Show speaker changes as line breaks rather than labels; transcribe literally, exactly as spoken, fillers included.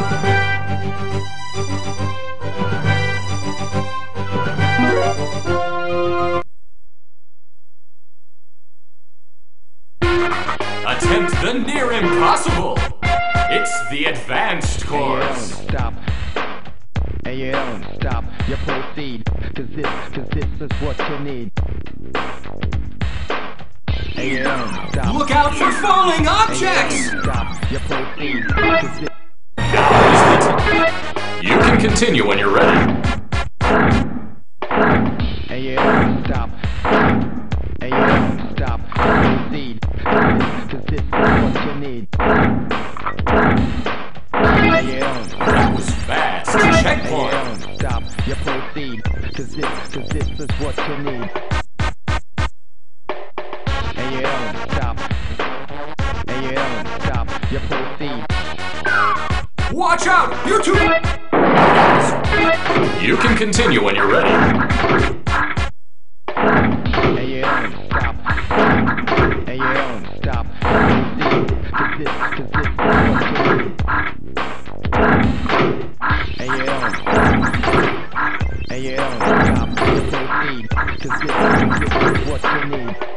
Attempt the near impossible. It's the advanced course.
Hey, you don't stop. And you don't stop. You proceed. Cause this, cause this is what you need. And you don't stop.
Look out for falling objects!
And you don't stop. You proceed. Cause this.
Now is the time. You can continue when you're ready.
And you don't stop. And you don't stop. Proceed. Cause this is what you need. And you don't stop.
That was fast.
And you
Checkpoint.
don't stop. You proceed. Cause this, cause this is what you need. And you don't stop. And you don't stop. You proceed.
Watch out! You two! You can continue when you're ready.
And you don't stop. And you don't stop. Proceed. Cause this, cause this is what you need. And you don't stop. And you don't stop. You proceed. Cause this, cause this is what you need.